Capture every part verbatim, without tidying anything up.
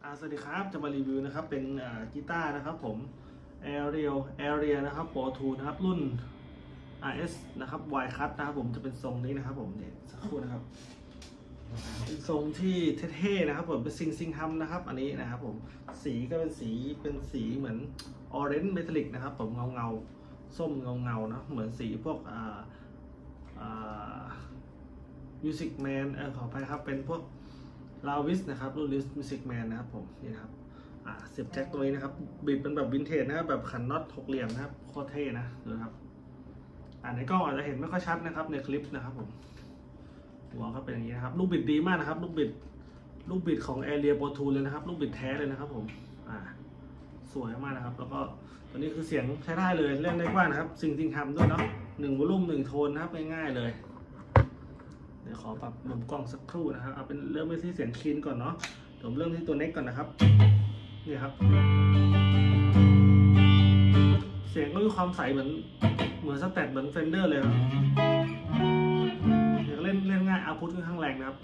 สวัสดีครับจะมารีวิวนะครับเป็นกีตาร์นะครับผม Ariel Area นะครับ Pro ทูนะครับรุ่น อาร์ เอส นะครับ Y Cut นะครับผมจะเป็นทรงนี้นะครับผมเนี่ยสักครู่นะครับเป็นทรงที่เท่ๆนะครับผมเป็นซิงซิงฮัมนะครับอันนี้นะครับผมสีก็เป็นสีเป็นสีเหมือน Orange Metallic นะครับผมเงาเงาส้มเงาเงานะเหมือนสีพวกอ่าอ่า Music Man เออขอไปครับเป็นพวกลาวิสนะครับรุ่นลิสมิวสิกแมนนะครับผมนี่นะครับอ่าเสียบแจ็คตัวนี้นะครับบิดเป็นแบบวินเทจนะครับแบบขันน็อตหกเหลี่ยมนะครับโคตรเท่นะดูครับอ่าในกล้องอาจจะเห็นไม่ค่อยชัดนะครับในคลิปนะครับผมหัวก็เป็นอย่างนี้นะครับลูกบิดดีมากนะครับลูกบิดลูกบิดของ Area Pro ทูเลยนะครับลูกบิดแท้เลยนะครับผมอ่าสวยมากนะครับแล้วก็ตัวนี้คือเสียงใช้ได้เลยเล่นได้กว้างนะครับซิงซิงฮัมด้วยเนาะหนึ่งวอลลุ่มหนึ่งโทนนะครับง่ายๆเลยเดี๋ยวขอปรับมุมกล้องสักครู่นะครับเอาเป็นเริ่มที่เสียงคลีนก่อนเนาะผมเริ่มที่ตัวเน็กก่อนนะครับนี่ครับเสียงก็มีความใสเหมือนเหมือนสแตทเหมือนเฟนเดอร์เลยครับเดี๋ยวเล่นเล่นง่ายเอาพุทค่อนข้างแรงนะครับ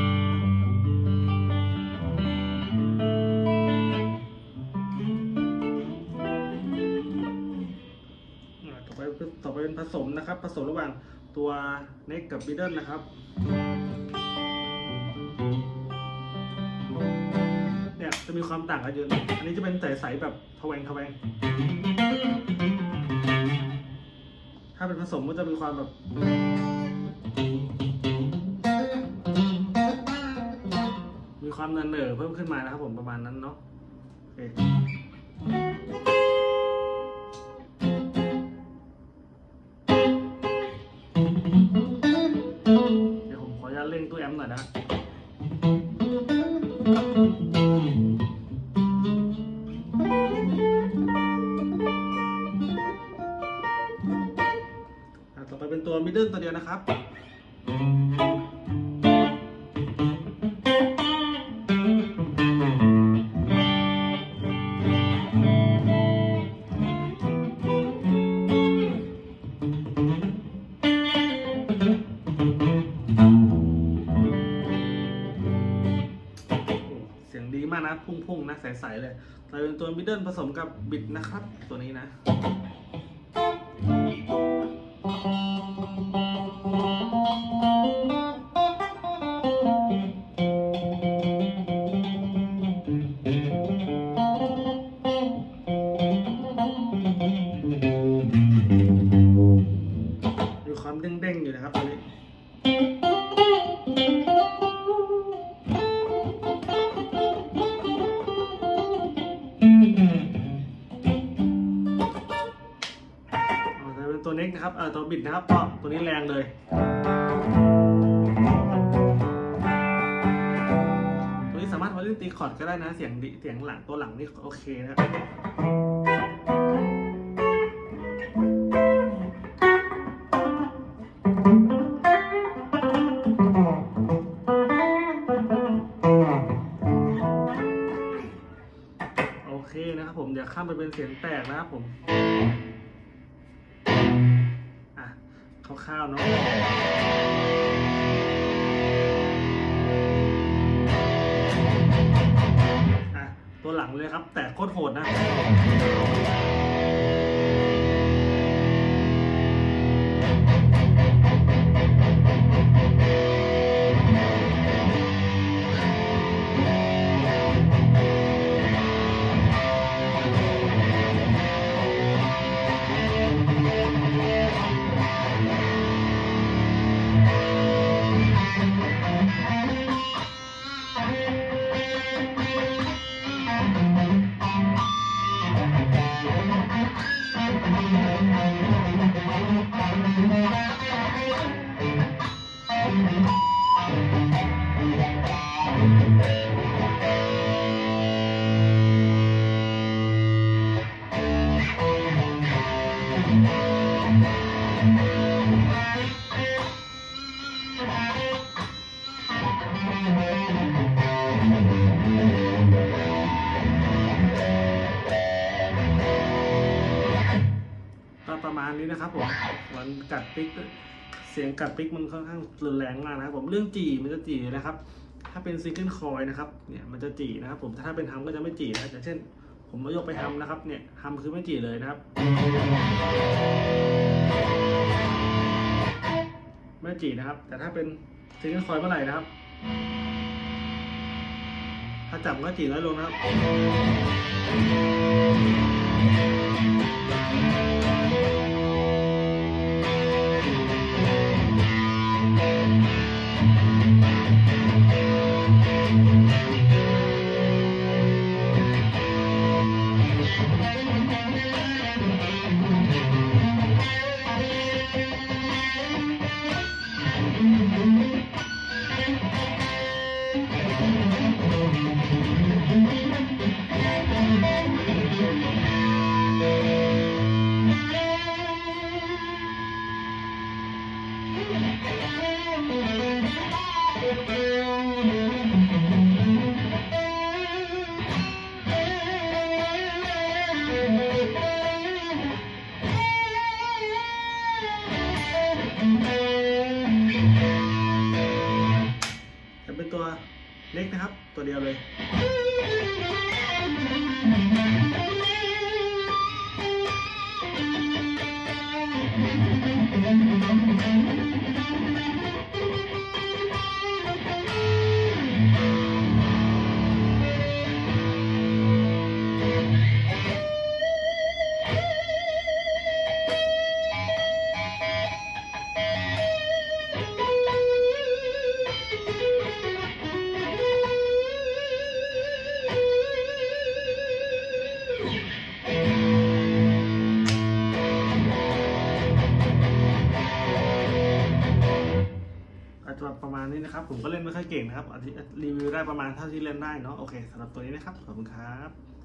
ต่อไปต่อไปเป็นผสมนะครับผสมระหว่างตัวเน็กกับมิดเดิลนะครับเนี่ยจะมีความต่างกันเยอะอันนี้จะเป็นใสๆแบบทแวงทแวงถ้าเป็นผสมก็จะมีความแบบมีความเนินเนอเพิ่มขึ้นมานะครับผมประมาณนั้นเนาะโอเคเดี๋ยวผมขออนุญาตเร่งตู้แอมป์หน่อยนะต่อไปเป็นตัวมิดเดิลตัวเดียวนะครับเสียงดีมากนะพุ่งๆนะใสๆเลยเราเป็นตัวมิดเดิลผสมกับบิดนะครับตัวนี้นะมีความเด้งๆอยู่นะครับตัวนี้ตัวเน็กนะครับเออตัวบิดนะครับก็ตัวนี้แรงเลยตัวนี้สามารถมาเล่นตีคอร์ดก็ได้นะเสียงดีเสียงหลังตัวหลังนี่โอเคนะครับโอเคนะครับผมเดี๋ยวข้ามไปเป็นเสียงแตกนะครับผมคร่าวๆเนาะอ่ะตัวหลังเลยครับแต่โคตรโหดนะประมาณนี้นะครับผมมันกัดปิกเสียงกัดปิกมันค่อนข้างรุนแรงมากนะครับผมเรื่องจี่มันจะจี่นะครับถ้าเป็นซิงเกิลคอยนะครับเนี่ยมันจะจีนะครับผมถ้าเป็นฮัมก็จะไม่จีนะอย่างเช่นผมมายกไปฮัมนะครับเนี่ยฮัมคือไม่จีเลยนะครับไม่จีนะครับแต่ถ้าเป็นซิงเกิลคอยเมื่อไหร่นะครับถ้าจับก็จีน้อยลงนะครับจะเป็นตัวเล็กนะครับตัวเดียวเลยประมาณนี้นะครับผมก็เล่นไม่ค่อยเก่งนะครับรีวิวได้ประมาณเท่าที่เล่นได้เนาะโอเคสำหรับตัวนี้นะครับขอบคุณครับ